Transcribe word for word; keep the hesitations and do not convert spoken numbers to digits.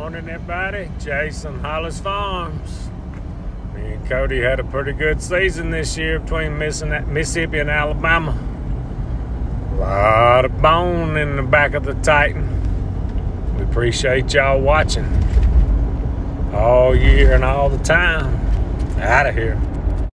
Morning, everybody. Jason, Hollis Farms. Me and Cody had a pretty good season this year between Mississippi and Alabama. A lot of bone in the back of the Titan. We appreciate y'all watching all year and all the time. Out of here.